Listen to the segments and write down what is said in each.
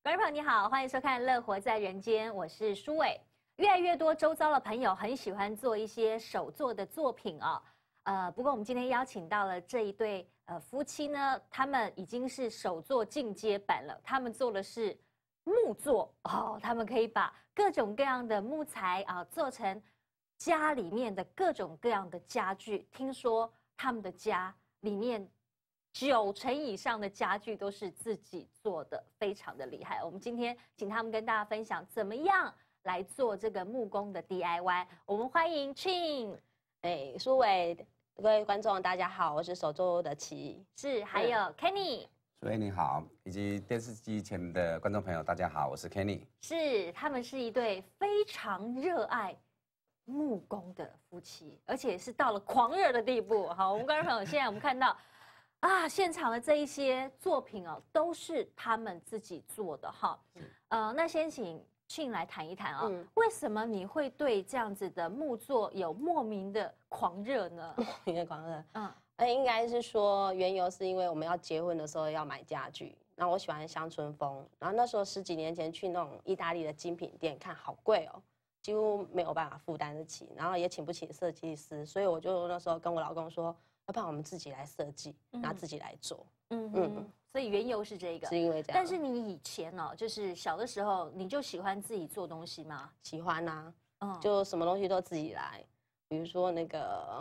观众朋友你好，欢迎收看《乐活在人间》，我是舒伟。越来越多周遭的朋友很喜欢做一些手作的作品哦。不过我们今天邀请到了这一对夫妻呢，他们已经是手作进阶版了。他们做的是木作哦，他们可以把各种各样的木材做成家里面的各种各样的家具。听说他们的家里面90%以上的家具都是自己做的，非常的厉害。我们今天请他们跟大家分享怎么样来做这个木工的 DIY。我们欢迎 Chin， 舒伟，各位观众大家好，我是手作的琪， 是还有 Kenny。 舒伟你好，以及电视机前的观众朋友大家好，我是 Kenny。 是，他们是一对非常热爱木工的夫妻，而且是到了狂热的地步。好，我们观众朋友，现在我们看到现场的这一些作品哦，都是他们自己做的哈。那先请Chin来谈一谈啊，为什么你会对这样子的木作有莫名的狂热呢？ 莫名的狂热，应该是说缘由是因为我们要结婚的时候要买家具，然后我喜欢乡村风，然后那时候10几年前去那种意大利的精品店看，好贵哦，几乎没有办法负担得起，然后也请不起设计师，所以我就那时候跟我老公说，要不然我们自己来设计，然后自己来做。 所以缘由是这个， 是因为这样。 但是你以前哦，就是小的时候，你就喜欢自己做东西吗？ 喜欢啊，就什么东西都自己来，比如说那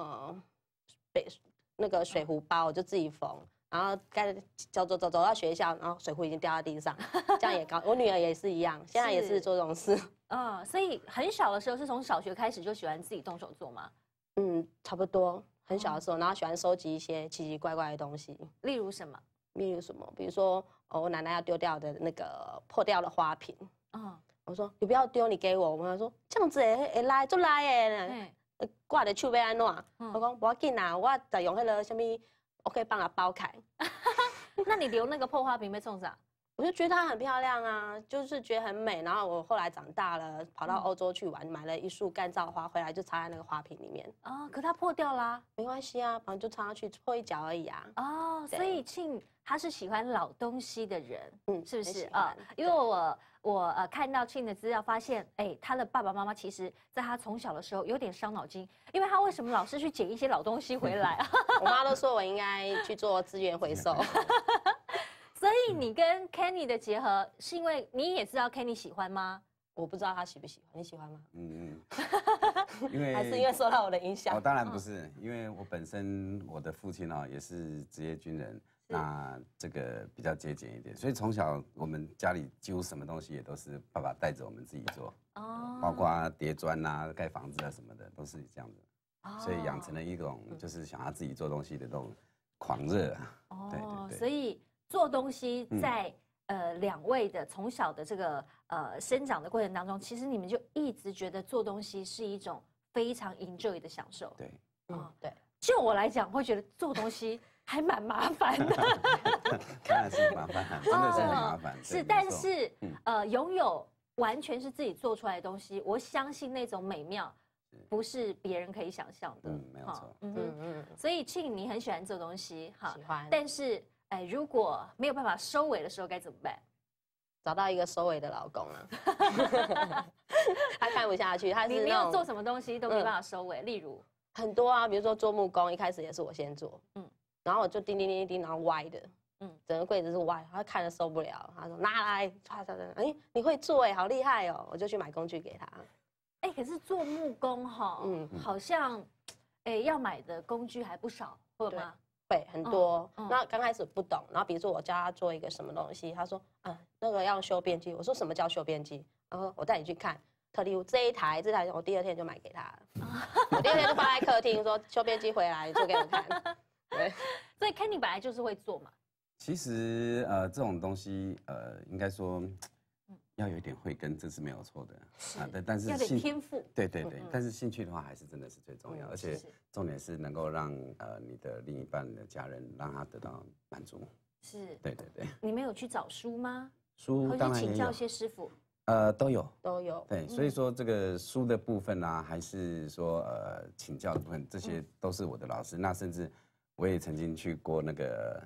个水壶包，我就自己缝，然后走到学校，然后水壶已经掉在地上，这样也高。我女儿也是一样，现在也是做这种事。 所以很小的时候是从小学开始就喜欢自己动手做吗？ 差不多。很小的时候，然后喜欢收集一些奇奇怪怪的东西， 例如什么？ 比如说我奶奶要丢掉的那个破掉的花瓶，我说你不要丢，你给我。我妈说这样子会来就来耶，挂的手要安怎？我讲不要紧啦，我再用那个什么，我可以帮它包开。 那你留那个破花瓶被冲啥？ 我就觉得它很漂亮啊，就是觉得很美。然后我后来长大了，跑到欧洲去玩，买了一束干燥花回来，就插在那个花瓶里面。 可它破掉啦， 没关系啊，反正就插上去破一角而已啊。 所以Chin他是喜欢老东西的人，是不是啊？ 因为我看到Chin的资料，发现他的爸爸妈妈其实在他从小的时候有点伤脑筋，因为他为什么老是去捡一些老东西回来？ 我妈都说我应该去做资源回收。 所以你跟 Kenny 的结合，是因为你也知道 Kenny 喜欢吗？ 我不知道他喜不喜欢，你喜欢吗？ 因为还是因为受到我的影响？ 当然不是，因为我本身我的父亲也是职业军人，那这个比较节俭一点，所以从小我们家里几乎什么东西也都是爸爸带着我们自己做，包括叠砖啊、盖房子啊什么的，都是这样子，所以养成了一种就是想要自己做东西的那种狂热啊。对， 所以做东西在两位的从小的这个生长的过程当中，其实你们就一直觉得做东西是一种非常 enjoy 的享受。 对， 对。 就我来讲，会觉得做东西还蛮麻烦的。 当然是麻烦，真的是很麻烦。 是，但是拥有完全是自己做出来的东西，我相信那种美妙不是别人可以想象的。 没有错。 所以Chin你很喜欢做东西， 喜欢。 但是如果没有办法收尾的时候该怎么办？ 找到一个收尾的老公啊。他看不下去， 你没有做什么东西都没办法收尾，例如很多啊，比如说做木工，一开始也是我先做，然后我就叮，然后歪的，整个柜子是歪，他看了受不了，他说拿来，你会做好厉害哦，我就去买工具给他。 可是做木工好像要买的工具还不少，会吗？ 会很多，那刚开始不懂，然后比如说我教他做一个什么东西，他说那个要用修边机，我说什么叫修边机？然后我带你去看，特例这台我第2天就买给他了，我第2天就放在客厅说修边机回来做给我看。对， 所以 Kenny 本来就是会做嘛。 其实这种东西应该说要有一点慧根，这是没有错的但是要点天赋。 对，但是兴趣的话还是真的是最重要，而且重点是能够让你的另一半的家人让他得到满足。 是， 对。 你们有去找书吗？ 书当然也有， 请教一些师傅。 都有。 对， 所以说这个书的部分啊，还是说请教的部分，这些都是我的老师。那甚至我也曾经去过那个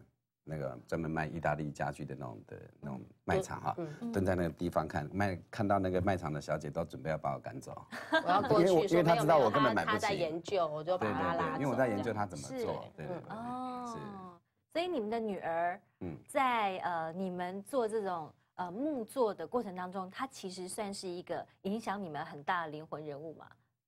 那个专门卖意大利家具的那种卖场哈，蹲在那个地方看到那个卖场的小姐都准备要把我赶走， 我要过去， 因为他知道我根本买不起， 他在研究，我就把他拉走， 因为我在研究他怎么做，对，是。 所以你们的女儿，在你们做这种木作的过程当中，她其实算是一个影响你们很大的灵魂人物嘛？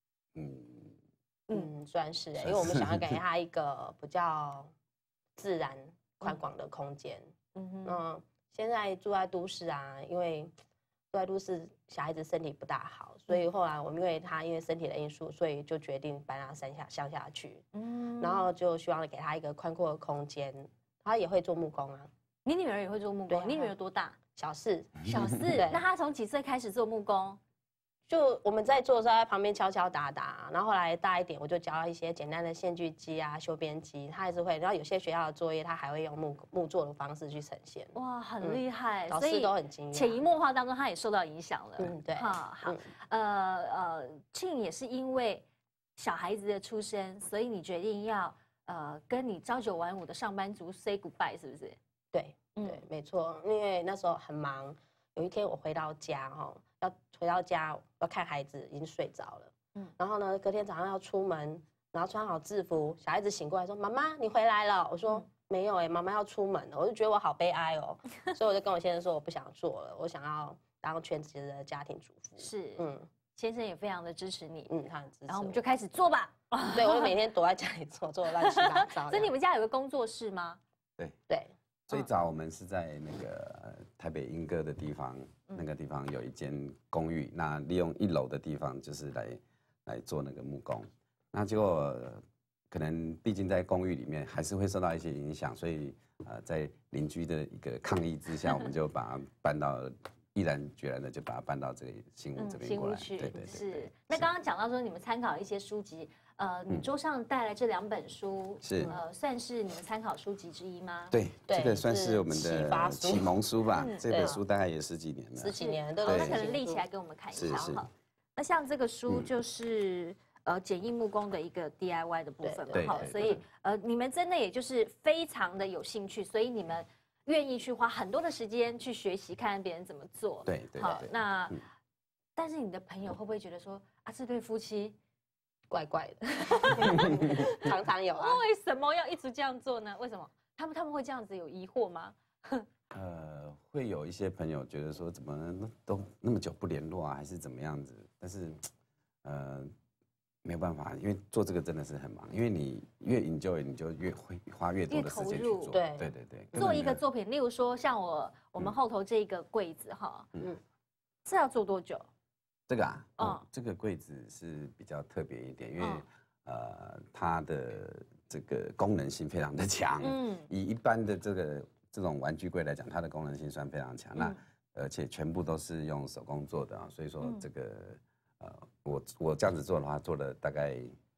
算是因为我们想要给她一个比较自然宽广的空间。现在住在都市啊，因为住在都市，小孩子身体不大好，所以后来我们因为身体的因素，所以就决定搬到乡下去。然后就希望给他一个宽阔的空间。他也会做木工啊。 你女儿也会做木工？你女儿多大？ 小4。 小4。那她从几岁开始做木工？ 就我们在做的时候，在旁边敲敲打打，然后后来大一点，我就教她一些简单的线锯机啊、修边机，她还是会。然后有些学校的作业，她还会用木做的方式去呈现。 哇，很厉害！ 老师都很惊讶。 潜移默化当中，她也受到影响了。 对。 好。庆也是因为小孩子的出生，所以你决定要跟你朝9晚5的上班族 say goodbye， 是不是？ 对，没错。因为那时候很忙，有一天我回到家要看孩子已经睡着了，然后呢隔天早上要出门，然后穿好制服，小孩子醒过来说：“妈妈，你回来了。”我说：“没有妈妈要出门了。”我就觉得我好悲哀哦，所以我就跟我先生说我不想做了，我想要当全职的家庭主妇。 是，先生也非常的支持你， 他很支持。 然后我们就开始做吧。 对，我就每天躲在家里做乱七八糟。 所以你们家有个工作室吗？ 对。 最早我们是在那个台北莺歌的地方，那个地方有一间公寓，那利用1楼的地方就是来做那个木工，那结果可能毕竟在公寓里面还是会受到一些影响，所以在邻居的一个抗议之下，我们就把它搬到毅然决然的就把它搬到这个新屋这边过来。对。 是。那刚刚讲到说你们参考一些书籍。你桌上带来这2本书，是算是你们参考书籍之一吗？ 对，这个算是我们的启蒙书吧。这本书大概也10几年了。 10几年， 对。那可能立起来给我们看一下哈。那像这个书就是简易木工的一个 DIY 的部分嘛，好，所以你们真的也就是非常的有兴趣，所以你们愿意去花很多的时间去学习，看别人怎么做。 对。 好，那但是你的朋友会不会觉得说这对夫妻？ 怪怪的，常常有啊。 为什么要一直这样做呢？为什么他们会这样子有疑惑吗？ 会有一些朋友觉得说，怎么都那么久不联络啊，还是怎么样子？但是，没有办法，因为做这个真的是很忙，因为你越enjoy，你就越会花越多的时间去做。对。 做一个作品，例如说像我们后头这个柜子哈，这要做多久？ 这个这个柜子是比较特别一点，因为它的这个功能性非常的强。以一般的这种玩具柜来讲，它的功能性算非常强。那而且全部都是用手工做的所以说这个我这样子做的话，做了大概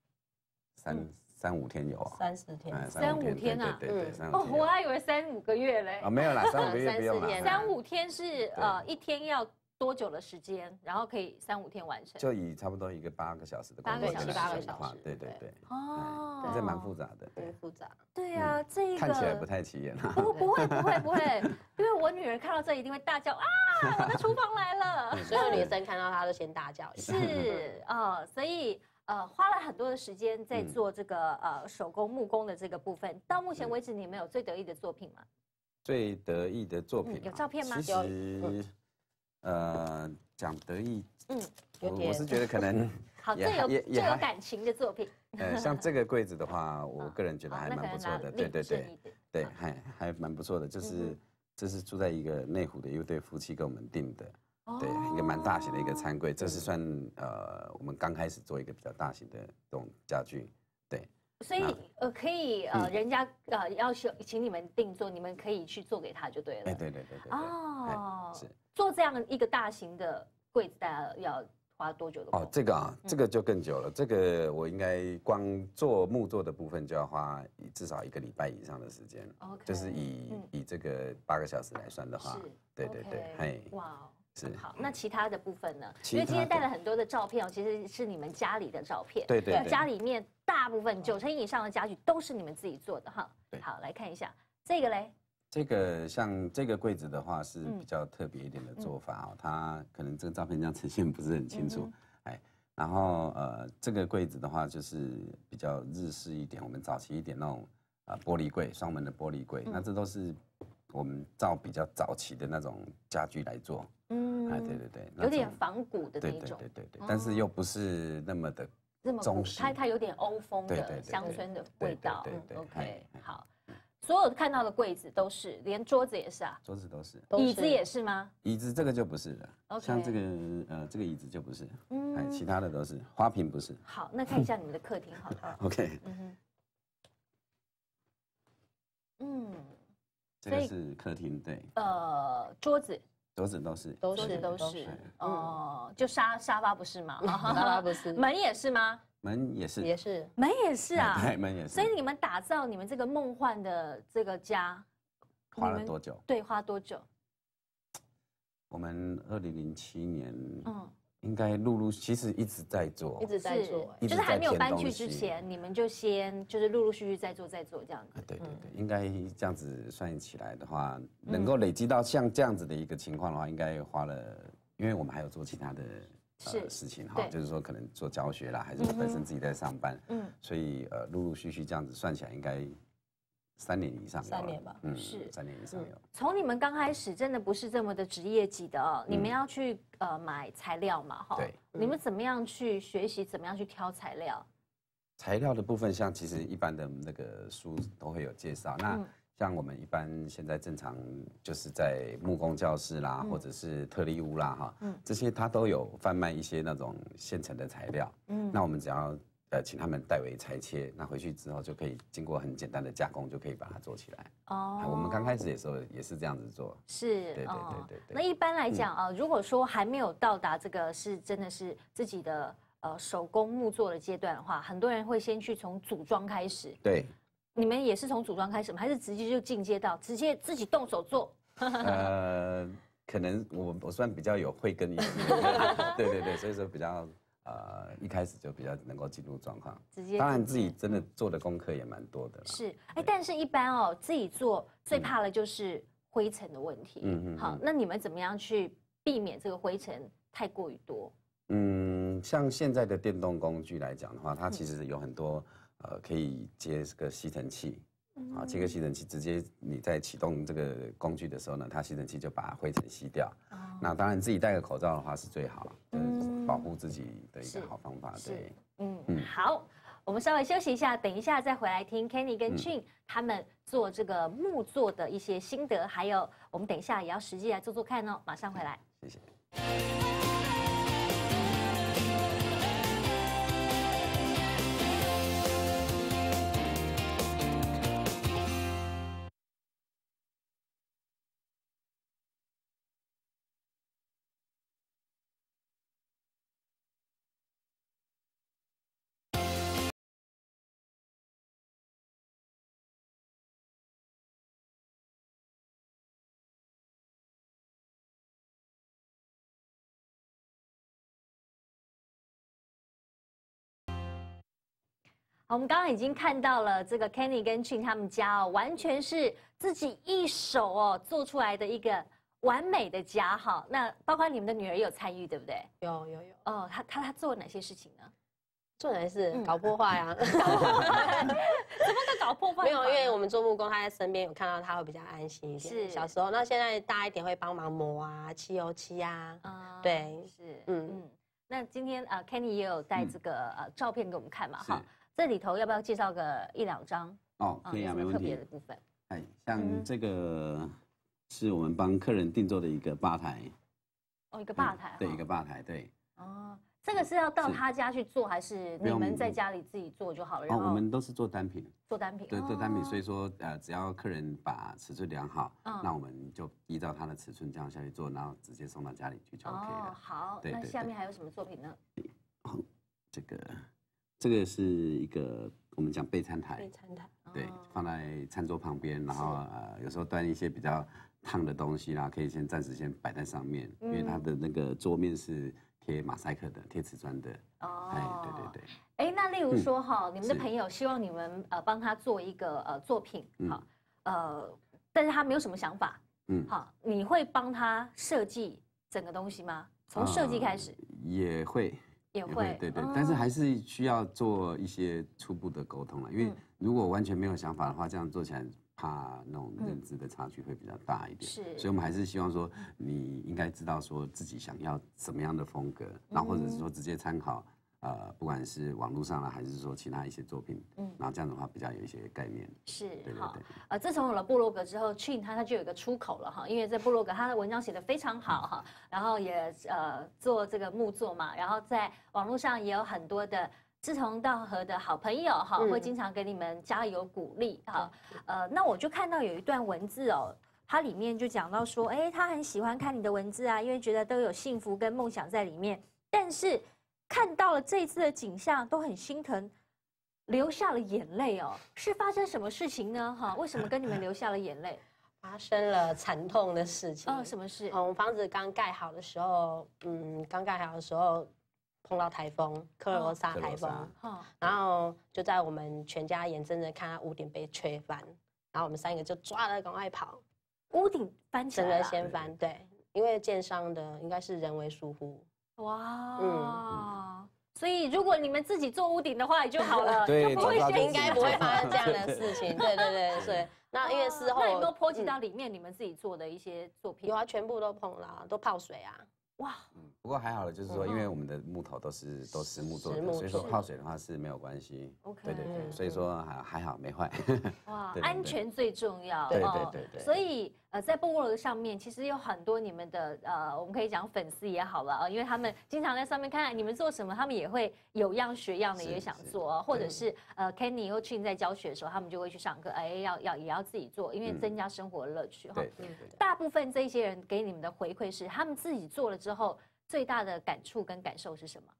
3-5天有 30天 ，3-5天啊， 对，3-5天。 我还以为3-5个月嘞。 没有啦，3-5个月不用啦。 3-5天是一天要多久的时间，然后可以3-5天完成？ 就以差不多一个8个小时的工作 7-8个小时。 对。这蛮复杂的， 对，复杂。 对啊，这一个看起来不太起眼啊。 不会，因为我女儿看到这一定会大叫我的厨房来了。 所有女生看到她都先大叫一下。 是所以花了很多的时间在做这个手工木工的这个部分。到目前为止，你们有最得意的作品吗？ 最得意的作品有照片吗？ 其实讲得意，我是觉得可能好，最有感情的作品。 像这个柜子的话，我个人觉得还蛮不错的。对，还蛮不错的。这是住在一个内湖的一对夫妻给我们订的，对，一个蛮大型的一个餐柜。这是算我们刚开始做一个比较大型的这种家具，对。 所以可以人家要求请你们定做，你们可以去做给他就对了。 对。 是做这样一个大型的柜子，大家要花多久的工作？ 这个就更久了。这个我应该光做木做的部分就要花至少1个礼拜以上的时间。就是以这个8个小时来算的话，对， 哇。 是好，那其他的部分呢？因为今天带了很多的照片其实是你们家里的照片。 对。 家里面大部分90%以上的家具都是你们自己做的哈。 对。 好，来看一下这个嘞， 这个像这个柜子的话是比较特别一点的做法哦，它可能这个照片这样呈现不是很清楚，哎，然后这个柜子的话就是比较日式一点，我们早期一点那种玻璃柜，双门的玻璃柜，那这都是我们照比较早期的那种家具来做，哎，对对对， 有点仿古的那种， 对，但是又不是那么的中式， 它有点欧风的乡村的味道， 对 ，OK， 好。所有看到的柜子都是，连桌子也是啊。 桌子都是， 椅子也是吗？ 椅子这个就不是了，像这个椅子就不是，其他的都是，花瓶不是。 好，那看一下你们的客厅好了。 OK，这个是客厅，对。 桌子都是， 都是，哦，就沙发不是吗？ 沙发不是， 门也是吗？ 门也是， 门也是啊， 对，门也是。 所以你们打造你们这个梦幻的这个家， 花了多久？ 对，花多久？ 我们2007年，应该其实一直在做， 就是还没有搬去之前，你们就先就是陆续在做这样子。 对，应该这样子算起来的话，能够累积到像这样子的一个情况的话，应该花了，因为我们还有做其他的。事情哈，就是说可能做教学啦，还是我本身自己在上班，所以陆续这样子算起来应该3年以上 ，3年吧， 是3年以上有。 从你们刚开始真的不是这么的职业级的哦，你们要去买材料嘛，哈， 对， 你们怎么样去学习，怎么样去挑材料？ 材料的部分，像其实一般的那个书都会有介绍，那。像我们一般现在正常就是在木工教室啦，或者是特力屋啦，哈，这些它都有贩卖一些那种现成的材料，那我们只要请他们代为裁切，那回去之后就可以经过很简单的加工，就可以把它做起来。哦，我们刚开始的时候也是这样子做。 是， 对。 那一般来讲啊，如果说还没有到达这个是真的是自己的手工木作的阶段的话，很多人会先去从组装开始。 对。 你们也是从组装开始吗？还是直接就进阶到直接自己动手做？ 可能我算比较有慧根一点，对，所以说比较一开始就比较能够进入状况。直接，当然自己真的做的功课也蛮多的。 是，但是一般哦，自己做最怕的就是灰尘的问题。好，那你们怎么样去避免这个灰尘太过于多？ 像现在的电动工具来讲的话，它其实有很多。可以接这个吸尘器，接个吸尘器，直接你在启动这个工具的时候呢，它吸尘器就把灰尘吸掉。那当然自己戴个口罩的话是最好，就是保护自己的一个好方法。对， 好，我们稍微休息一下，等一下再回来听 Kenny 跟 Chin 他们做这个木作的一些心得，还有我们等一下也要实际来做做看哦。马上回来， 谢谢。 好，我们刚刚已经看到了这个 Kenny 跟 Chin 他们家哦，完全是自己一手哦做出来的一个完美的家哈。那包括你们的女儿也有参与，对不对？ 有。 哦，她做了哪些事情呢？ 做哪些事？搞破坏啊！ 搞破坏？怎么个搞破坏？ 没有，因为我们做木工，他在身边有看到，他会比较安心一点。 是小时候，那现在大一点会帮忙磨啊、漆油漆啊。对， 是，那今天Kenny 也有带这个照片给我们看嘛哈。这里头要不要介绍个1、2张？ 可以啊，没问题。 特别的部分， 像这个是我们帮客人定做的一个吧台。 一个吧台。 对，一个吧台，对。 这个是要到他家去做，还是你们在家里自己做就好了？ 我们都是做单品。 做单品。 对，做单品，所以说只要客人把尺寸量好，那我们就依照他的尺寸这样下去做，然后直接送到家里去就 OK 了。 好，那下面还有什么作品呢？ 这个是一个我们讲备餐台，对，放在餐桌旁边，然后有时候端一些比较烫的东西啦，可以暂时先摆在上面，因为它的那个桌面是贴马赛克的，贴瓷砖的。 对。那例如说哈，你们的朋友希望你们帮他做一个作品， 但是他没有什么想法，好，你会帮他设计整个东西吗？从设计开始？ 也会。对，但是还是需要做一些初步的沟通了，因为如果完全没有想法的话，这样做起来怕那种认知的差距会比较大一点。是，所以我们还是希望说，你应该知道说自己想要什么样的风格，然后或者是说直接参考。不管是网络上了，还是说其他一些作品，然后这样的话比较有一些概念。 是，好，自从有了部落格之后，Chin 他就有一个出口了哈，因为在部落格他的文章写得非常好哈，然后也做这个木作嘛，然后在网络上也有很多的志同道合的好朋友哈，会经常给你们加油鼓励哈。那我就看到有一段文字哦。它里面就讲到说，他很喜欢看你的文字啊，因为觉得都有幸福跟梦想在里面，但是看到了这一次的景象，都很心疼，流下了眼泪哦。是发生什么事情呢？哈，为什么跟你们流下了眼泪？ 发生了惨痛的事情。 什么事？ 我们房子刚盖好的时候，碰到台风克罗萨台风，然后就在我们全家眼睁睁看他屋顶被吹翻，然后我们3个就抓了赶快跑。 屋顶翻起来了， 整个掀翻，对，因为建商的应该是人为疏忽。 哇，所以如果你们自己做屋顶的话也就好了， 对， 就不会应该不会发生这样的事情。对，所以那因为事后， 那有没有波及到里面你们自己做的一些作品？ 有啊，全部都碰了，都泡水啊。 哇， 不过还好了，就是说，因为我们的木头都是实木做的，所以说泡水的话是没有关系。 OK， 对，所以说还好没坏。 哇，安全最重要。 对。 所以在部落格上面，其实有很多你们的我们可以讲粉丝也好了啊，因为他们经常在上面看你们做什么，他们也会有样学样的，也想做，或者是Kenny 或 Chin 在教学的时候，他们就会去上课，也要自己做，因为增加生活的乐趣哈。大部分这些人给你们的回馈是，他们自己做了之后，最大的感触跟感受是什么？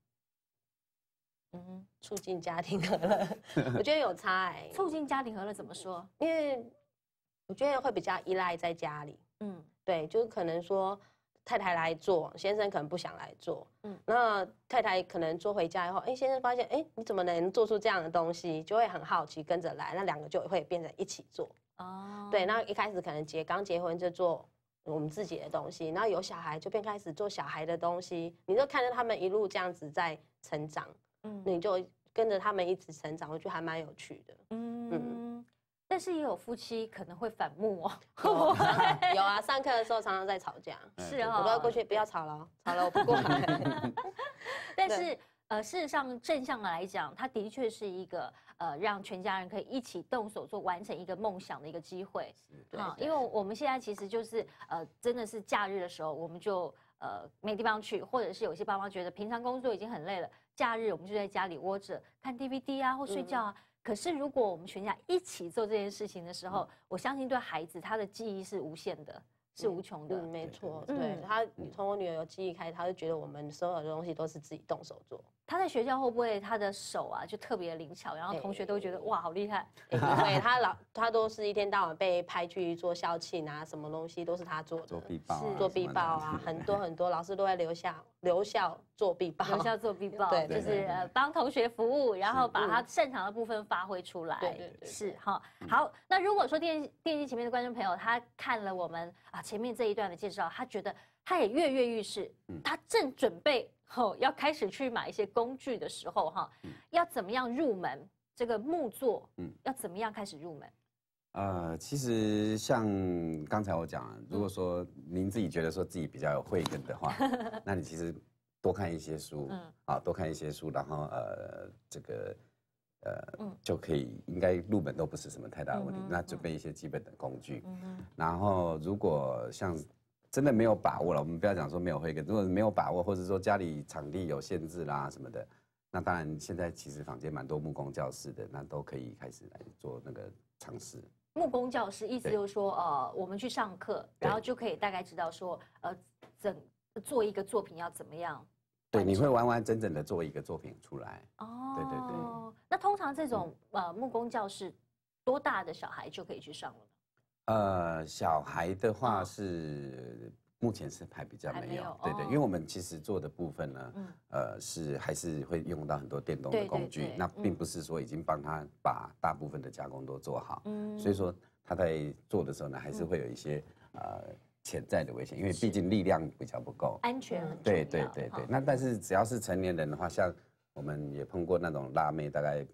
促进家庭和乐，我觉得有差促进家庭和乐怎么说？ 因为我觉得会比较依赖在家里。对，就是可能说太太来做，先生可能不想来做。那太太可能做回家以后，先生发现，你怎么能做出这样的东西，就会很好奇跟着来，那2个就会变成一起做。对，那一开始可能刚结婚就做我们自己的东西，然后有小孩就开始做小孩的东西，你就看着他们一路这样子在成长。你就跟着他们一起成长，我觉得还蛮有趣的。 但是也有夫妻可能会反目哦。 有啊，上课的时候常常在吵架。 是啊， 我都要过去，不要吵了，吵了我不过来。 但是事实上正向的来讲，它的确是一个让全家人可以一起动手做，完成一个梦想的一个机会。因为我们现在其实就是真的是假日的时候，我们就没地方去，或者是有些爸妈觉得平常工作已经很累了，假日我们就在家里窝着看 DVD 啊或睡觉啊。可是如果我们全家一起做这件事情的时候，我相信对孩子他的记忆是无限的，是无穷的。 没错，对他从我女儿有记忆开始，他就觉得我们所有的东西都是自己动手做。 他在学校会不会他的手啊就特别灵巧，然后同学都觉得哇好厉害？ 对，他都是一天到晚被派去做校庆啊，什么东西都是他做的。做壁报啊，很多老师都在留校做壁报。 留校做壁报，就是帮同学服务，然后把他擅长的部分发挥出来。对，是哈。好，那如果说电视前面的观众朋友，他看了我们前面这一段的介绍，他觉得他也跃跃欲试，他正准备要开始去买一些工具的时候要怎么样入门这个木作？要怎么样开始入门？ 其实像刚才我讲，如果说您自己觉得说自己比较有慧根的话，那你其实多看一些书，多看一些书，然后就可以，应该入门都不是什么太大的问题。那准备一些基本的工具，然后如果像真的没有把握了，我们不要讲说没有慧根，如果没有把握，或者说家里场地有限制啦什么的，那当然现在其实坊间蛮多木工教室的，那都可以开始来做那个尝试。 木工教室意思就是说，我们去上课，然后就可以大概知道说，做一个作品要怎么样。 对，你会完完整整的做一个作品出来。 对。那通常这种木工教室，多大的小孩就可以去上了？ 小孩的话是目前是还比较没有。对，因为我们其实做的部分呢，还是会用到很多电动的工具，那并不是说已经帮他把大部分的加工都做好。所以说它在做的时候呢，还是会有一些潜在的危险，因为毕竟力量比较不够， 安全很重要。 对对对对。那但是只要是成年人的话，像我们也碰过那种辣妹，大概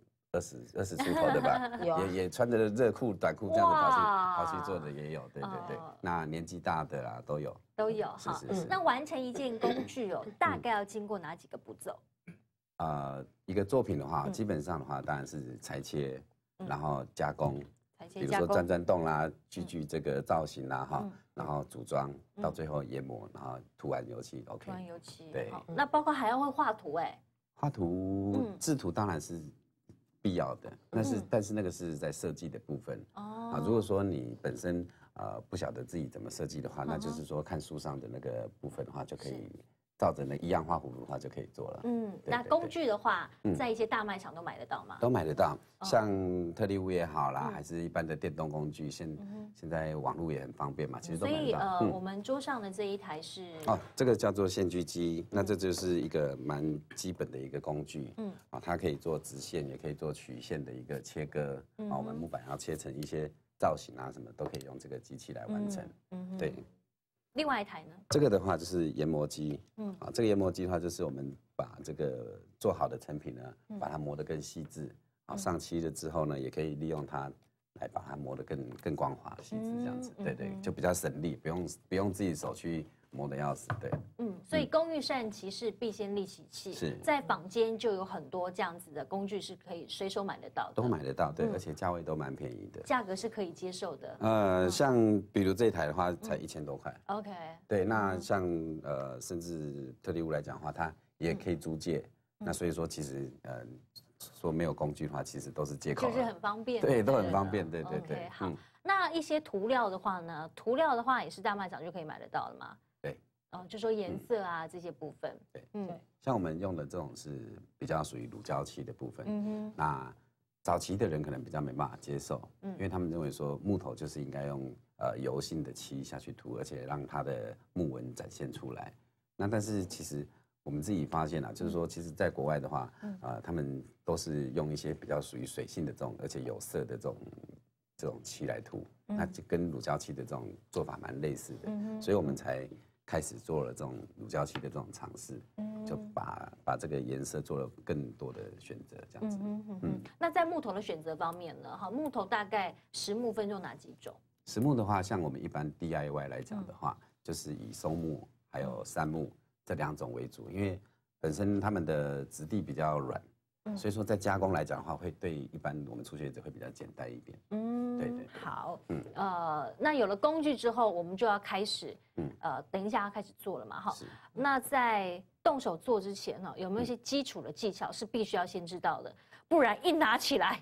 20出头的吧，也穿着热裤短裤这样子跑去做的也有，对对对。那年纪大的啦都有。 都有哈。那完成一件工具哦，大概要经过哪几个步骤？ 一个作品的话，基本上的话当然是裁切，然后加工，比如说钻洞啦，锯这个造型啦哈，然后组装，到最后研磨，然后涂完油漆 ，OK。 涂完油漆， 对。 那包括还要会画图哎。 画图制图当然是必要的，但是那个是在设计的部分哦。如果说你本身不晓得自己怎么设计的话，那就是说看书上的那个部分的话，就可以照着那一样画葫芦的话就可以做了。 那工具的话，在一些大卖场都买得到吗？ 都买得到，像特力屋也好啦，还是一般的电动工具，现在网络也很方便嘛，其实都买得到。 所以我们桌上的这一台是这个叫做线锯机，那这就是一个蛮基本的一个工具，它可以做直线，也可以做曲线的一个切割，我们木板要切成一些造型啊什么都可以用这个机器来完成，对。 另外一台呢？ 这个的话就是研磨机，这个研磨机的话就是我们把这个做好的成品呢，把它磨得更细致，上漆了之后呢，也可以利用它来把它磨得更光滑细致这样子，对对，就比较省力，不用自己手去磨得要死，对。 所以工欲善其事，必先利其器。 是在坊间就有很多这样子的工具是可以随手买得到的， 都买得到，对，而且价位都蛮便宜的， 价格是可以接受的。 像比如这一台的话，才1000多块。 OK。 对，那像甚至特力屋来讲的话，它也可以租借。那所以说，其实说没有工具的话，其实都是借口， 就是很方便。 对，都很方便，对对对。 好，那一些涂料的话呢？涂料的话也是大卖场就可以买得到的吗？ 对。 就说颜色啊这些部分。 对，像我们用的这种是比较属于乳胶漆的部分。那早期的人可能比较没办法接受，因为他们认为说木头就是应该用油性的漆下去涂，而且让它的木纹展现出来。那但是其实我们自己发现啊，就是说其实在国外的话，他们都是用一些比较属于水性的这种，而且有色的这种漆来涂，那就跟乳胶漆的这种做法蛮类似的，所以我们才开始做了这种乳胶漆的这种尝试，就把这个颜色做了更多的选择，这样子。 那在木头的选择方面呢？木头大概实木分作哪几种？ 实木的话，像我们一般 DIY 来讲的话，就是以松木还有杉木这2种为主，因为本身它们的质地比较软，所以说在加工来讲的话，会对一般我们初学者会比较简单一点。对对。 好，那有了工具之后，我们就要开始，等一下要开始做了嘛，哈。那在动手做之前呢，有没有一些基础的技巧是必须要先知道的？不然一拿起来，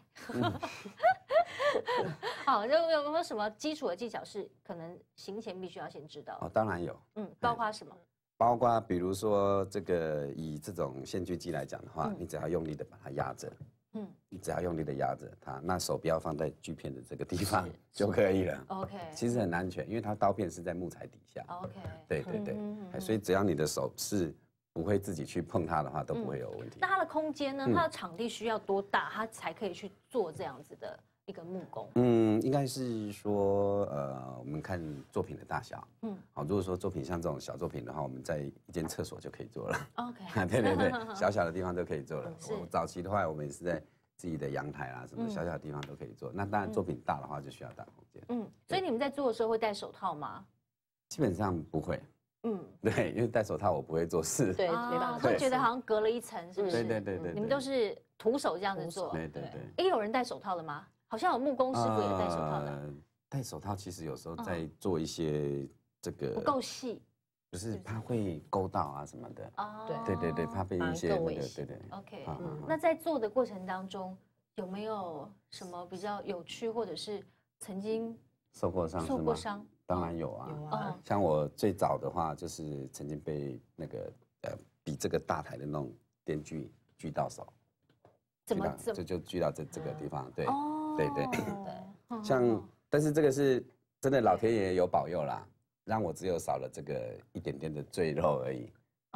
好，有没有什么基础的技巧是可能行前必须要先知道？ 当然有。 包括什么？ 包括比如说这个以这种线锯机来讲的话，你只要用力的把它压着，你只要用力的压着它，那手不要放在锯片的这个地方就可以了。 OK。 其实很安全，因为它刀片是在木材底下。 OK。 对对对，所以只要你的手是不会自己去碰它的话，都不会有问题。 那它的空間呢？它的场地需要多大，它才可以去做这样子的一个木工？ 应该是说，我们看作品的大小。好，如果说作品像这种小作品的话，我们在一间厕所就可以做了。 OK。 对对对，小小的地方都可以做了。我早期的话，我们也是在自己的阳台啊，什么小小的地方都可以做。那当然，作品大的话就需要大空间。 所以你们在做的时候会戴手套吗？ 基本上不会。对，因为戴手套我不会做事。 对，没办法。 会觉得好像隔了一层，是不是？ 对对对。 你们都是徒手这样子做。 对对对。 有人戴手套的吗？好像有木工师傅也戴手套的。 戴手套其实有时候在做一些这个不够细， 不是怕会勾到啊什么的。对对对，怕被一些那个对对。 OK。那在做的过程当中，有没有什么比较有趣，或者是曾经受过伤？受过伤。当然有啊，像我最早的话，就是曾经被那个比这个大台的那种电锯锯到手，就锯到这个地方，对，对，像，但是这个是真的，老天爷有保佑啦，让我只有少了这个一点点的赘肉而已。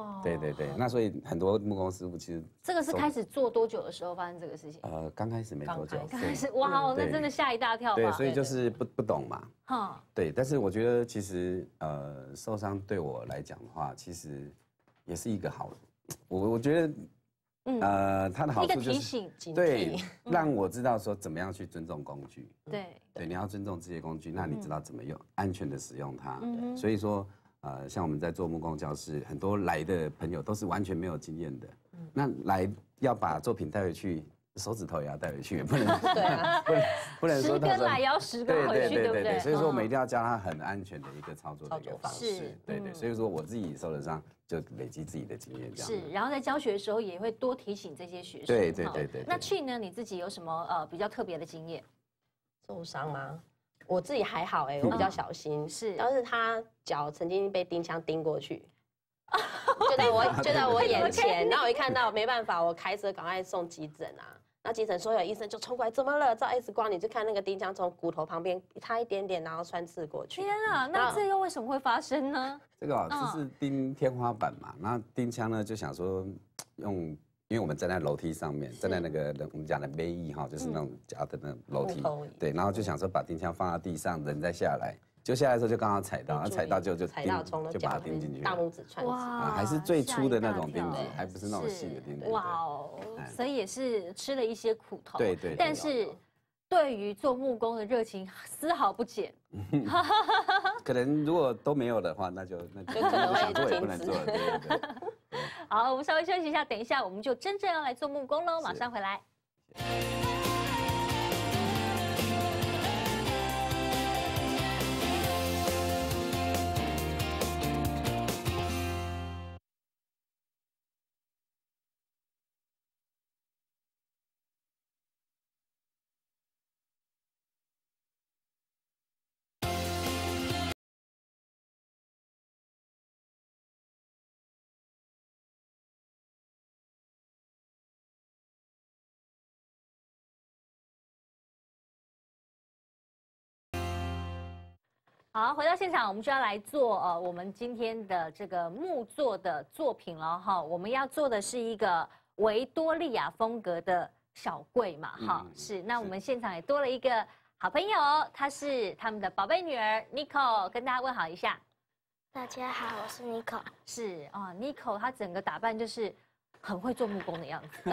哦， 对对对，那所以很多木工师傅其实这个是开始做多久的时候发生这个事情？ 刚开始没多久， 刚开始哇哦，那真的吓一大跳吧？ 对，所以就是不懂嘛。 哈， 对，但是我觉得其实受伤对我来讲的话，其实也是一个好，我觉得。它的好处就是提醒， 对，让我知道说怎么样去尊重工具。 对， 你要尊重这些工具，那你知道怎么用，安全的使用它。所以说，像我们在做木工教室，很多来的朋友都是完全没有经验的。那来要把作品带回去，手指头也要带回去，也不能对啊， 不能说 10根来也要10根回去，对不对？ 所以说我们一定要教他很安全的一个操作的一个方式。 是， 对。所以说我自己受了伤，就累积自己的经验，这样是。然后在教学的时候也会多提醒这些学生。 对。 那去呢？你自己有什么比较特别的经验？ 受伤吗？我自己还好我比较小心。 是， 但是他脚曾经被钉枪钉过去，就在我眼前。然后我一看到没办法，我开车赶快送急诊啊。那急诊所有医生就冲过来，怎么了？照 X 光，你就看那个钉枪从骨头旁边差一点点，然后穿刺过去。 天啊，那这又为什么会发生呢？ 这个就是钉天花板嘛。那钉枪呢，就想说因为我们站在楼梯上面，站在那个我们讲的背翼哈，就是那种夹的那种楼梯，对，然后就想说把钉枪放到地上，人再下来。就下来的时候就刚好踩到，踩到就踩到从就把它钉进去， 大拇指穿刺， 还是最粗的那种钉子，还不是那种细的钉子。 哇哦，所以也是吃了一些苦头。 对。 但是对于做木工的热情丝毫不减。 可能如果都没有的话，那就想做也不能做了。对。 好，我们稍微休息一下，等一下我们就真正要来做木工喽，马上回来。好，回到现场，我们就要来做我们今天的这个木作的作品了哈。我们要做的是一个维多利亚风格的小柜嘛，哈，是。那我们现场也多了一个好朋友，她是他们的宝贝女儿 Nico， 跟大家问好一下。 大家好，我是 Nico。 是啊，Nico 她整个打扮就是很会做木工的样子。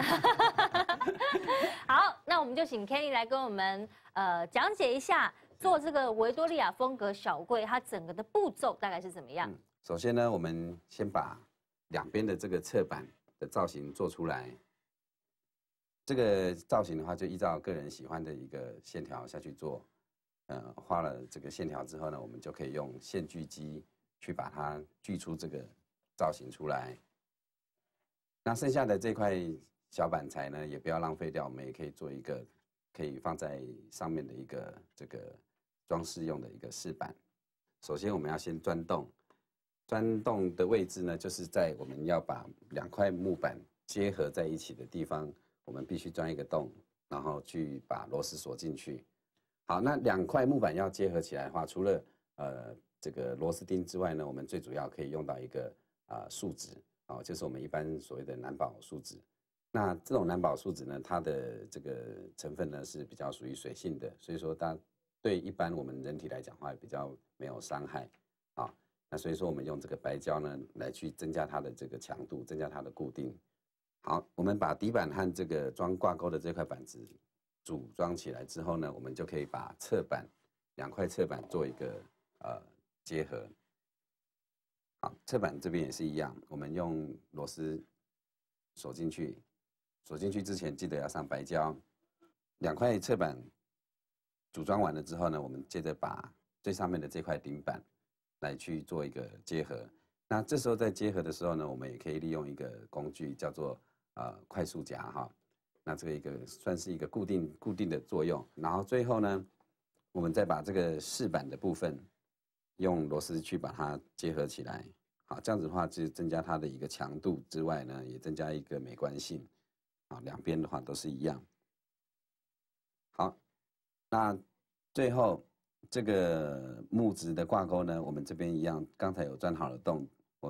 好，那我们就请 Kenny 来跟我们讲解一下。做这个维多利亚风格小柜，它整个的步骤大概是怎么样？ 首先呢，我们先把两边的这个侧板的造型做出来。这个造型的话，就依照个人喜欢的一个线条下去做。画了这个线条之后呢，我们就可以用线锯机去把它锯出这个造型出来。那剩下的这块小板材呢，也不要浪费掉，我们也可以做一个可以放在上面的一个这个装饰用的一个饰板。首先我们要先钻洞，钻洞的位置呢，就是在我们要把两块木板结合在一起的地方，我们必须钻一个洞，然后去把螺丝锁进去。好，那两块木板要结合起来的话，除了这个螺丝钉之外呢，我们最主要可以用到一个树脂，就是我们一般所谓的南宝树脂。那这种南宝树脂呢，它的这个成分呢是比较属于水性的，所以说它对一般我们人体来讲的话比较没有伤害啊。那所以说我们用这个白胶呢来去增加它的这个强度，增加它的固定。好，我们把底板和这个装挂钩的这块板子组装起来之后呢，我们就可以把侧板两块侧板做一个结合。好，侧板这边也是一样，我们用螺丝锁进去。锁进去之前记得要上白胶。两块侧板组装完了之后呢，我们接着把最上面的这块顶板来去做一个结合。那这时候在结合的时候呢，我们也可以利用一个工具叫做快速夹哈。那这个一个算是一个固定的作用。然后最后呢，我们再把这个饰板的部分用螺丝去把它结合起来。好，这样子的话就增加它的一个强度之外呢，也增加一个美观性。啊，两边的话都是一样。好，那最后这个木质的挂钩呢，我们这边一样，刚才有钻好了洞，我们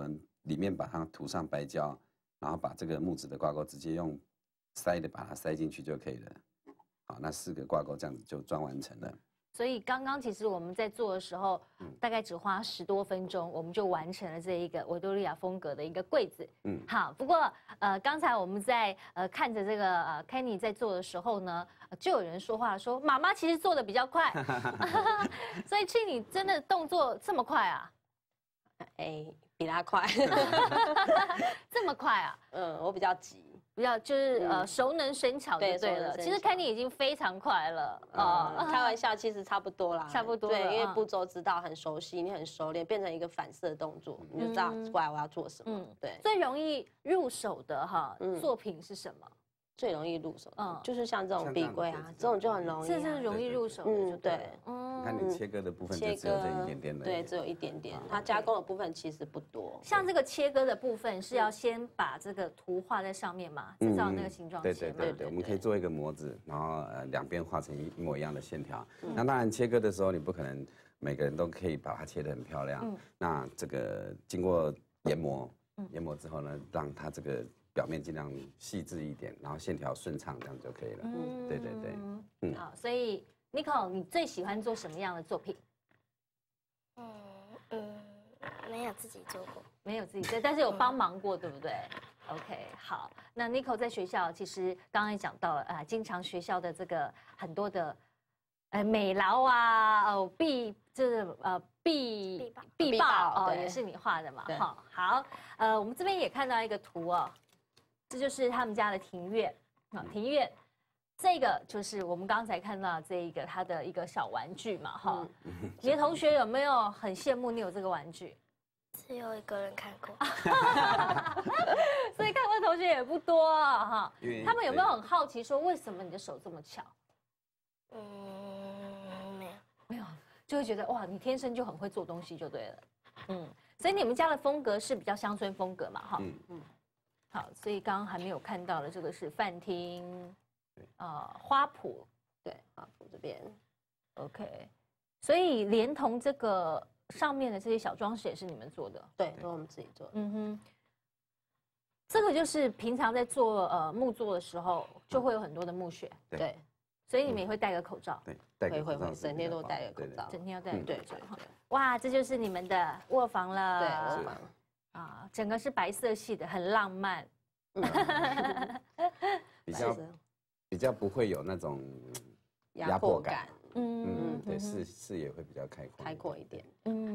里面把它涂上白胶，然后把这个木质的挂钩直接用塞的把它塞进去就可以了。好，那4个挂钩这样子就装完成了。 所以刚刚其实我们在做的时候，大概只花10多分钟，我们就完成了这一个维多利亚风格的一个柜子。好，不过刚才我们在看着这个Kenny 在做的时候呢，就有人说话说妈妈其实做的比较快，所以庆你真的动作这么快啊？ 比他快， 这么快啊？ 我比较急。 比较就是熟能生巧就对了。其实 Kenny 已经非常快了开玩笑，其实差不多啦， 差不多。 对，因为步骤知道很熟悉，你很熟练，变成一个反射动作，你就知道过来我要做什么。对， 最容易入手的作品是什么？ 最容易入手，就是像这种壁柜啊，这种就很容易， 这是容易入手的， 对。 你看你切割的部分就只有这一点点的， 对，只有一点点，它加工的部分其实不多。 像这个切割的部分是要先把这个图画在上面嘛，制造那个形状。 对，我们可以做一个模子，然后两边画成一模一样的线条。那当然切割的时候你不可能每个人都可以把它切得很漂亮。那这个经过研磨之后呢，让它这个表面尽量细致一点，然后线条顺畅，这样就可以了。对。 好，所以 Nicole 你最喜欢做什么样的作品？ 没有自己做过， 没有自己做，但是有帮忙过，对不对？OK， 好。那 Nicole 在学校其实刚刚也讲到了经常学校的这个很多的美劳啊，壁报也是你画的嘛？好，我们这边也看到一个图哦，这就是他们家的庭院庭院。这个就是我们刚才看到这一个他的一个小玩具嘛，哈。你的同学有没有很羡慕你有这个玩具？ 只有1个人看过， 所以看过的同学也不多哈。他们有没有很好奇说为什么你的手这么巧？没有，就会觉得哇，你天生就很会做东西就对了。所以你们家的风格是比较乡村风格嘛，哈。好，所以刚刚还没有看到的这个是饭厅。花圃， 对，花圃这边 ，OK， 所以连同这个上面的这些小装饰也是你们做的， 对，都是我们自己做的。 这个就是平常在做木作的时候，就会有很多的木屑， 对， 所以你们也会戴个口罩， 对，会，整天都戴个口罩， 整天要戴个口罩。哇，这就是你们的卧房了， 对，卧房整个是白色系的，很浪漫， 比较不会有那种压迫感，对，视野会比较开阔一点，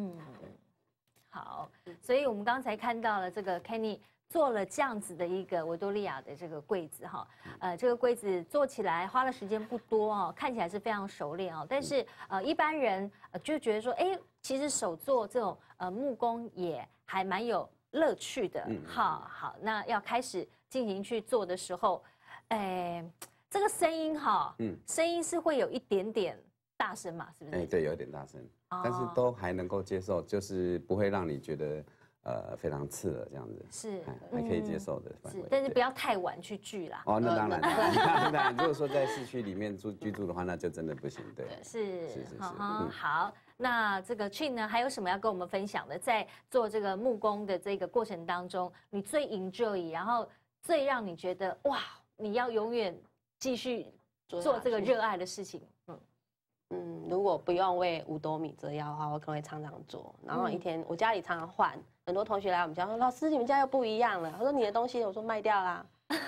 好，所以我们刚才看到了这个 Kenny 做了这样子的一个维多利亚的这个柜子哈，这个柜子做起来花的时间不多哦，看起来是非常熟练哦，但是一般人就觉得说，其实手做这种木工也还蛮有乐趣的，好，那要开始进行去做的时候，这个声音声音是会有一点点大声嘛，是不是？ 对，有点大声，但是都还能够接受，就是不会让你觉得非常刺耳这样子， 是还可以接受的范围。 但是不要太晚去聚啦。 那当然，当然，如果说在市区里面居住的话，那就真的不行。对， 是。好，那这个Chin呢，还有什么要跟我们分享的？在做这个木工的这个过程当中，你最 enjoy， 然后最让你觉得哇，你要永远继续做这个热爱的事情。 如果不用为五斗米折腰的话，我可能会常常做。然后一天，我家里常常换，很多同学来我们家说：“老师，你们家又不一样了。”他说：“你的东西，我说卖掉啦。”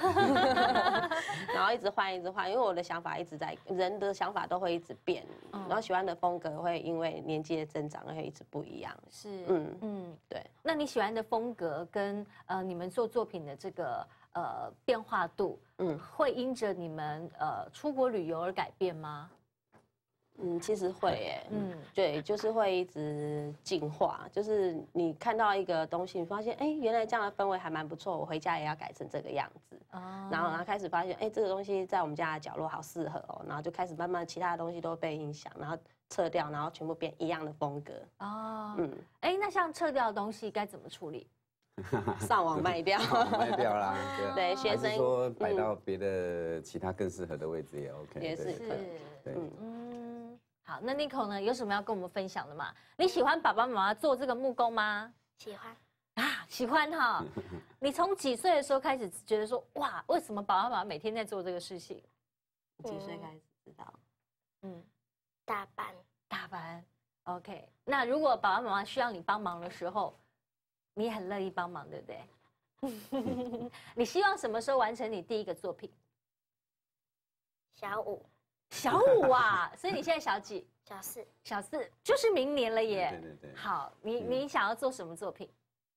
然后一直换，因为我的想法一直在，人的想法都会一直变，然后喜欢的风格会因为年纪的增长会一直不一样。 是， 对。 那你喜欢的风格跟你们做作品的这个变化度，会因着你们出国旅游而改变吗？ 其实会耶，对，就是会一直进化。就是你看到一个东西，你发现，原来这样的氛围还蛮不错，我回家也要改成这个样子。然后开始发现，这个东西在我们家的角落好适合哦，然后就开始慢慢其他的东西都被影响，然后撤掉，然后全部变一样的风格。 那像撤掉的东西该怎么处理？ 上网卖掉， 卖掉啦。 对，学生说摆到别的其他更适合的位置也 OK。 也是， 对。 好，那 Nicole 呢？有什么要跟我们分享的吗？你喜欢爸爸妈妈做这个木工吗？ 喜欢。 啊，喜欢哈。你从几岁的时候开始觉得说，哇，为什么爸爸妈妈每天在做这个事情？ 几岁开始知道？ 大班。 大班 ，OK。那如果爸爸妈妈需要你帮忙的时候，你也很乐意帮忙，对不对？你希望什么时候完成你第一个作品？ 小5、 小5啊，所以你现在小几？ 小4。 小4，就是明年了耶。 对对对。 好，你想要做什么作品？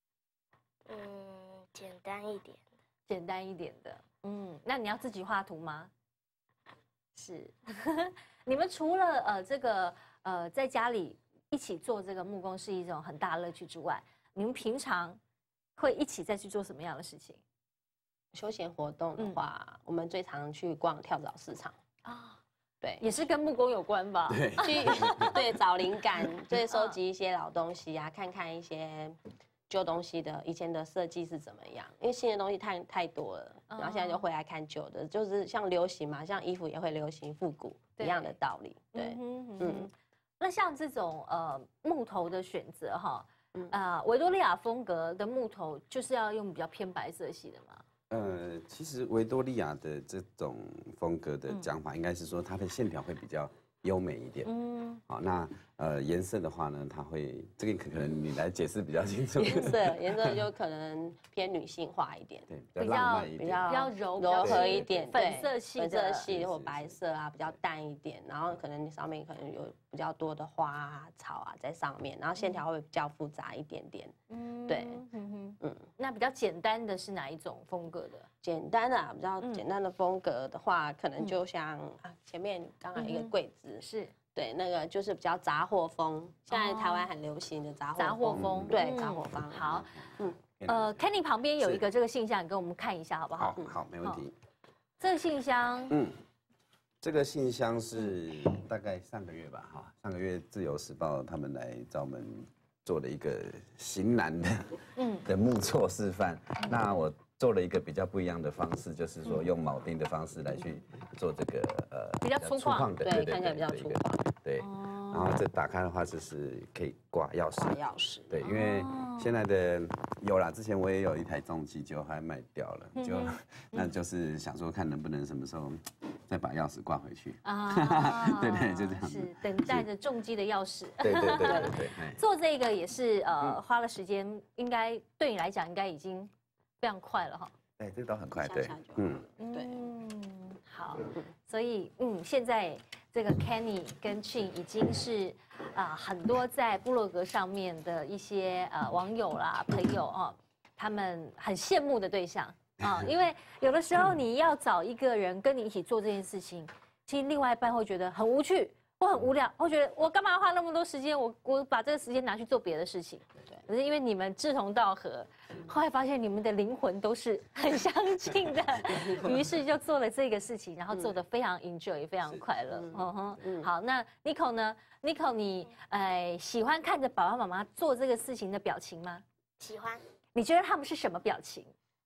简单一点的。 简单一点的。那你要自己画图吗？是。你们除了这个在家里一起做这个木工是一种很大的乐趣之外，你们平常会一起再去做什么样的事情？ 休闲活动的话，我们最常去逛跳蚤市场啊，对， 也是跟木工有关吧？ 对， 对，找灵感，对，收集一些老东西啊，看看一些旧东西的以前的设计是怎么样，因为新的东西太多了，然后现在就回来看旧的，就是像流行嘛，像衣服也会流行复古一样的道理，对， 那像这种木头的选择哈，维多利亚风格的木头就是要用比较偏白色系的嘛？ 其实维多利亚的这种风格的讲法，应该是说它的线条会比较优美一点。好，那颜色的话呢，它会这个可能你来解释比较清楚。 颜色就可能偏女性化一点， 对，比较浪漫一点， 比较柔和一点， 粉色系粉色系或白色啊，比较淡一点，然后可能上面可能有比较多的花啊、草啊在上面，然后线条会比较复杂一点点。对， 那比较简单的是哪一种风格的？ 简单的比较简单的风格的话，可能就像前面刚好一个柜子是。 对，那个就是比较杂货风，现在台湾很流行的杂货风。对，杂货风。 好，Kenny 旁边有一个这个信箱，你给我们看一下好不好？ 好，没问题。 这个信箱， 这个信箱是大概上个月吧，哈，上个月自由时报他们来找我们做了一个型男的木作示范，那我做了一个比较不一样的方式，就是说用铆钉的方式来去做这个比较粗犷的，对，看起来比较粗犷， 对。然后这打开的话就是可以挂钥匙，对，因为现在的有啦，之前我也有一台重机，就还卖掉了，那就是想说看能不能什么时候再把钥匙挂回去啊，对，就这样， 是等待着重机的钥匙， 对， 做这个也是花了时间，应该对你来讲应该已经非常快了哈。 对，这都很快，对， 对， 好，所以现在这个 Kenny 跟 Chin 已经是很多在部落格上面的一些网友啦、朋友哦，他们很羡慕的对象啊，因为有的时候你要找一个人跟你一起做这件事情，其实另外一半会觉得很无趣或很无聊，会觉得我干嘛花那么多时间，我把这个时间拿去做别的事情。可是因为你们志同道合，后来发现你们的灵魂都是很相近的，于是就做了这个事情，然后做得非常 enjoy，非常快乐。好，那 Nico 呢 ？Nico， 你喜欢看着爸爸妈妈做这个事情的表情吗？ 喜欢。 你觉得他们是什么表情？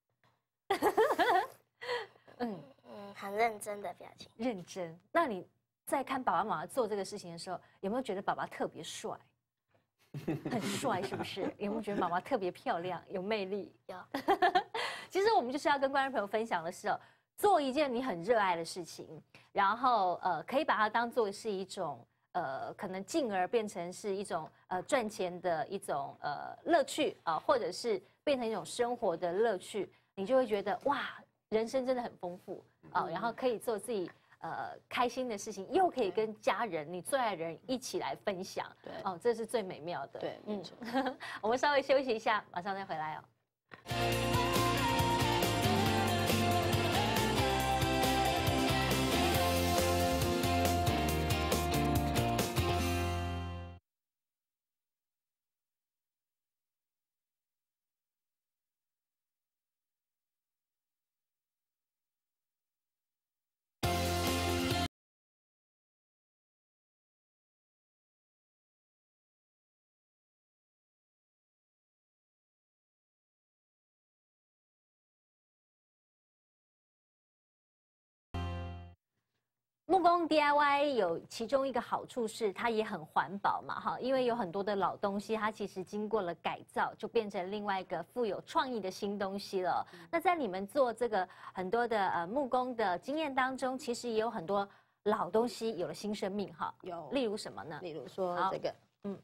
很认真的表情。 认真。那你在看爸爸妈妈做这个事情的时候，有没有觉得爸爸特别帅？很帅是不是？有没有觉得妈妈特别漂亮、有魅力？ 有。 其实我们就是要跟观众朋友分享的是做一件你很热爱的事情，然后可以把它当做是一种可能进而变成是一种赚钱的一种乐趣或者是变成一种生活的乐趣，你就会觉得哇，人生真的很丰富然后可以做自己开心的事情，又可以跟家人、你最爱的人一起来分享，对，这是最美妙的。 对， 我们稍微休息一下，马上再回来哦。 木工 DIY 有其中一个好处是它也很环保嘛，哈，因为有很多的老东西，它其实经过了改造，就变成另外一个富有创意的新东西了。那在你们做这个很多的木工的经验当中，其实也有很多老东西有了新生命，哈， 有， 例如什么呢？ 例如说这个，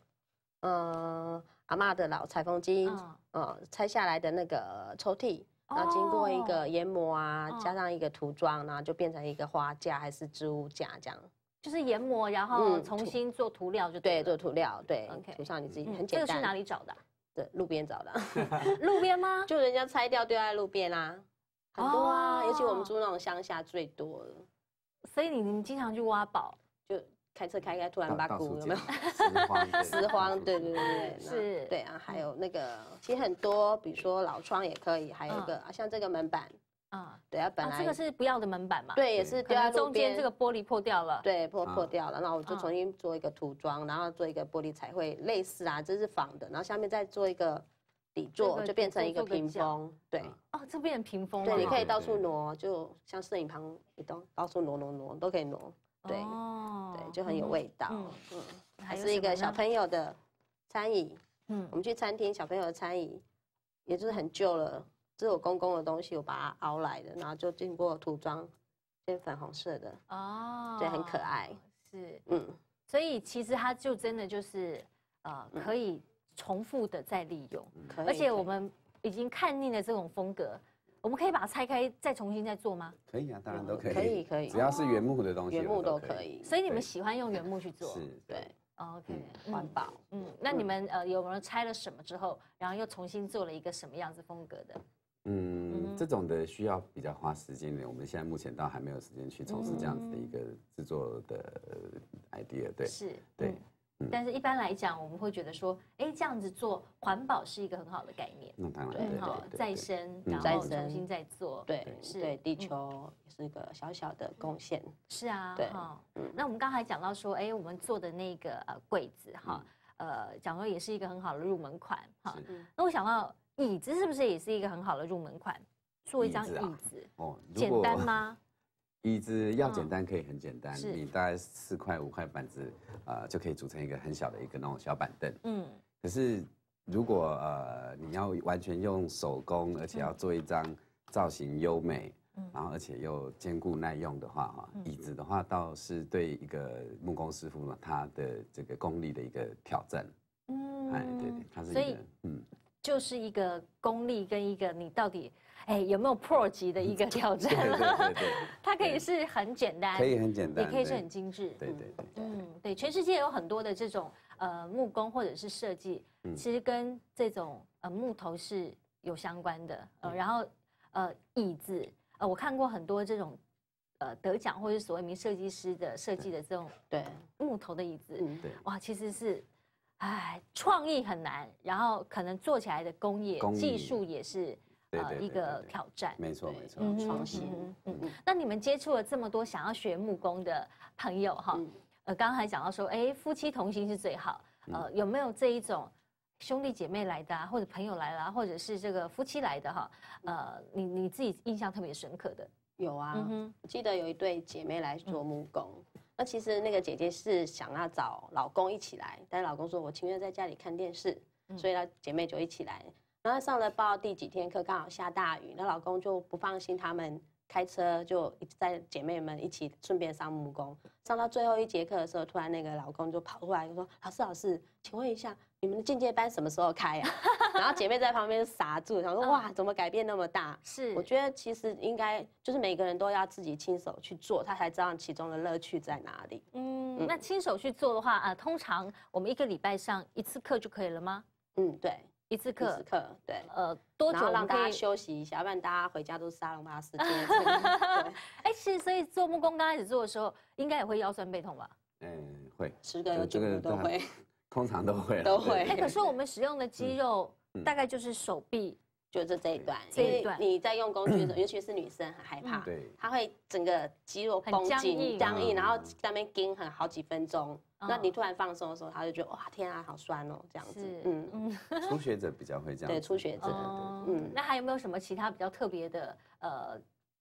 阿嬷的老裁缝机，拆下来的那个抽屉。然后经过一个研磨啊，加上一个涂装，然后就变成一个花架还是植物架这样。 就是研磨，然后重新做涂料就对了。 对，做涂料，对， OK 涂上你自己很简单。 这个是哪里找的？ 对，路边找的。 路边吗？ 就人家拆掉丢在路边啊，很多啊，尤其我们住那种乡下最多了。 所以你经常去挖宝， 就开车开，突然把鼓有没有？ 拾荒， 对对对对， 是， 对啊，还有那个其实很多，比如说老窗也可以，还有一个像这个门板，对啊，本来这个是不要的门板嘛， 对，也是丢在路边， 中间这个玻璃破掉了， 对，破掉了，然后我就重新做一个涂装，然后做一个玻璃彩绘，类似啊，这是仿的，然后下面再做一个底座，就变成一个屏风，对， 哦，这变成屏风了， 对，你可以到处挪，就像摄影棚，你到处挪都可以挪。对，对，就很有味道。还是一个小朋友的餐椅。我们去餐厅，小朋友的餐椅，也就是很旧了，这是我公公的东西，我把它凹来的，然后就经过涂装，变粉红色的。对，很可爱。 是，所以其实它就真的就是可以重复的再利用，而且我们已经看腻了这种风格。我们可以把它拆开，再重新再做吗？ 可以啊，当然都可以。 可以， 只要是原木的东西， 原木都可以。 所以你们喜欢用原木去做？ 是， 对。 OK， 环保。 那你们有没有拆了什么之后，然后又重新做了一个什么样子风格的？ 这种的需要比较花时间的，我们现在目前倒还没有时间去从事这样子的一个制作的 idea， 对。 是， 对。 但是一般来讲，我们会觉得说，哎，这样子做环保是一个很好的概念。 那当然， 对，再生，然后重新再做， 对，是对地球也是一个小小的贡献。 是啊，对，那我们刚才讲到说，哎，我们做的那个柜子哈，讲说也是一个很好的入门款哈。那我想到椅子是不是也是一个很好的入门款？做一张椅子，简单吗？ 椅子要简单可以很简单，你大概4块5块板子，就可以组成一个很小的一个那种小板凳。可是如果你要完全用手工，而且要做一张造型优美，然后而且又坚固耐用的话，椅子的话倒是对一个木工师傅他的这个功力的一个挑战。对，它是一个就是一个功力跟一个你到底。有没有 Pro 级的一个挑战？ 对， 它可以是很简单， 可以很简单， 也可以是很精致。对，全世界有很多的这种木工或者是设计，其实跟这种木头是有相关的。然后椅子，我看过很多这种得奖或者所谓名设计师的设计的这种木头的椅子，哇，其实是创意很难，然后可能做起来的工艺技术也是。一个挑战， 没错， 创新。 那你们接触了这么多想要学木工的朋友哈，刚才讲到说，夫妻同行是最好。有没有这一种兄弟姐妹来的，或者朋友来啦，或者是这个夫妻来的哈？你自己印象特别深刻的？ 有啊，我记得有一对姐妹来做木工。那其实那个姐姐是想要找老公一起来，但是老公说我情愿在家里看电视，所以她姐妹就一起来。然后上了不知道第几天课，刚好下大雨，那老公就不放心他们开车，就在姐妹们一起顺便上木工。上到最后一节课的时候，突然那个老公就跑出来说：“老师，请问一下，你们的进阶班什么时候开啊？”然后姐妹在旁边傻住，想说：“哇，怎么改变那么大？”是，我觉得其实应该就是每个人都要自己亲手去做，他才知道其中的乐趣在哪里。 那亲手去做的话，通常我们1个礼拜上1次课就可以了吗？ 对。1次课，对， 多久让大家休息一下，要不然大家回家都是沙龙巴时间。 是，所以做木工刚开始做的时候，应该也会腰酸背痛吧？ 会 ，10个有9个都会， 通常都会， 都会。 可是我们使用的肌肉大概就是手臂。 就是这一段，因为你在用工具的时候，尤其是女生很害怕，她会整个肌肉绷紧、僵硬，然后在那边盯好几分钟。那你突然放松的时候，她就觉得哇，天啊，好酸哦，这样子。 初学者比较会这样。 对，初学者。 那还有没有什么其他比较特别的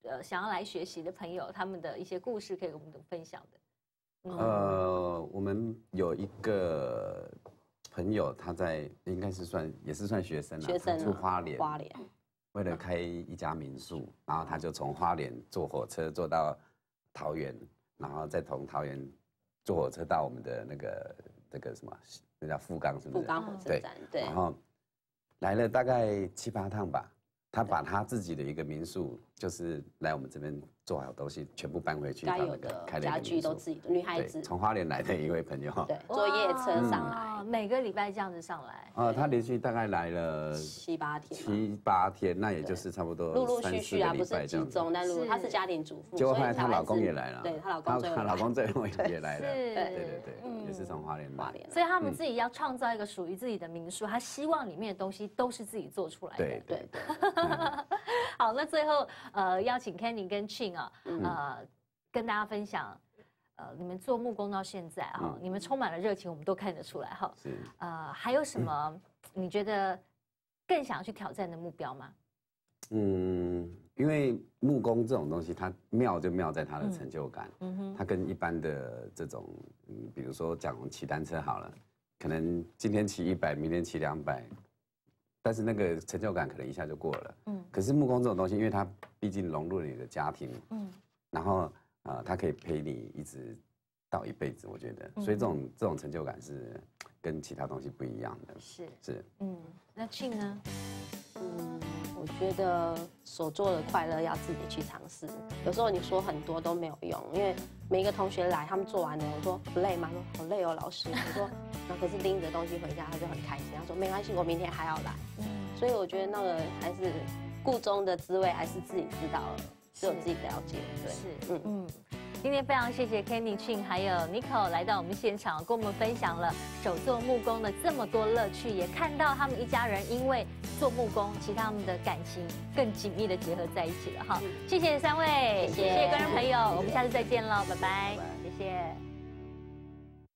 想要来学习的朋友，他们的一些故事可以跟我们分享的。 我们有一个朋友，他在应该是也是算学生啊，住花莲，为了开一家民宿，然后他就从花莲坐火车坐到桃园，然后再从桃园坐火车到我们的那个什么，那叫富冈，是不是？ 富冈火车站，对。 然后来了大概7、8趟吧。他把他自己的一个民宿，就是来我们这边做好东西，全部搬回去， 该有的家具都自己的。女孩子从花莲来的一位朋友， 对，坐夜车上来， 每个礼拜这样子上来。 他连续大概来了 7、8天 ，7、8天，那也就是差不多陆陆续续啊，不是集中，但是她是家庭主妇， 结果后来她老公也来了， 对她老公最后也来了，对，也是从花莲来， 所以他们自己要创造一个属于自己的民宿，他希望里面的东西都是自己做出来的， 对。 好，那最后邀请 Kenny 跟 Chin 啊，跟大家分享，你们做木工到现在哈，你们充满了热情，我们都看得出来哈。 是。 还有什么你觉得更想要去挑战的目标吗？ 因为木工这种东西，它妙就妙在它的成就感。它跟一般的这种，比如说讲骑单车好了，可能今天骑100，明天骑200。但是那个成就感可能一下就过了，可是木工这种东西，因为它毕竟融入了你的家庭，然后它可以陪你一直到一辈子，我觉得，所以这种成就感是跟其他东西不一样的。是， 那Chin呢？ 我觉得所做的快乐要自己去尝试。有时候你说很多都没有用，因为每一个同学来，他们做完了，我说不累吗？说好累哦，老师。我说那可是拎着东西回家，他就很开心。他说没关系，我明天还要来。所以我觉得那个还是故中的滋味，还是自己知道了，只有自己了解。对， 今天非常谢谢 Kenny Chin 还有 Nicole 来到我们现场，跟我们分享了手做木工的这么多乐趣，也看到他们一家人因为做木工，其实他们的感情更紧密的结合在一起了哈。谢谢3位，谢谢观众朋友，我们下次再见喽，拜拜，谢谢。